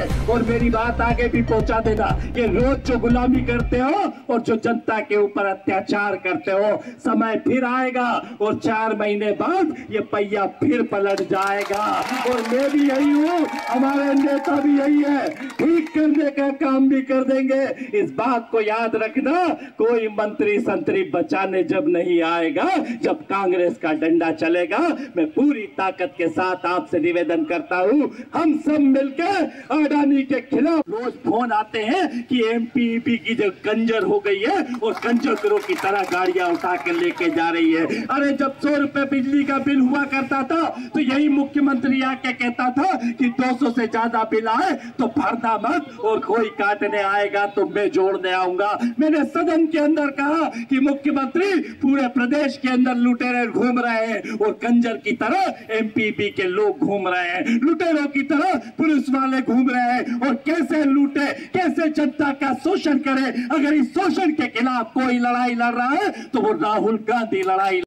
और मेरी बात आगे भी पहुंचा देना। ये रोज जो गुलामी करते हो और जो जनता के ऊपर अत्याचार करते हो, समय फिर आएगा और 4 महीने बाद ये पहिया फिर पलट जाएगा। और मैं भी यही हूँ, हमारे नेता भी यही है, ठीक करने का काम भी कर देंगे। इस बात को याद रखना, कोई मंत्री संतरी बचाने जब नहीं आएगा, जब कांग्रेस का डंडा चलेगा, मैं पूरी ताकत के साथ आपसे निवेदन करता हूं, हम सब मिलकर अडानी के खिलाफ। रोज फोन आते हैं कि एमपीईबी की जो कंजर हो गई है और कंजरों की तरह गाड़ियां उठा कर लेके जा रही है। अरे जब 100 रुपए बिजली का बिल हुआ करता था तो यही मुख्यमंत्री आके कहता था कि 200 से ज्यादा बिल आए तो भरना मत, और कोई काटने आएगा तो मैं जोड़ने आऊंगा। मैंने सदन के अंदर कहा कि मुख्यमंत्री पूरे प्रदेश के अंदर लुटेरे घूम रहे हैं और कंजर की तरह एमपीबी के लोग घूम रहे हैं, लुटेरों की तरह पुलिस वाले घूम रहे हैं, और कैसे लूटे, कैसे जनता का शोषण करे। अगर इस शोषण के खिलाफ कोई लड़ाई लड़ रहा है तो वो राहुल गांधी लड़ाई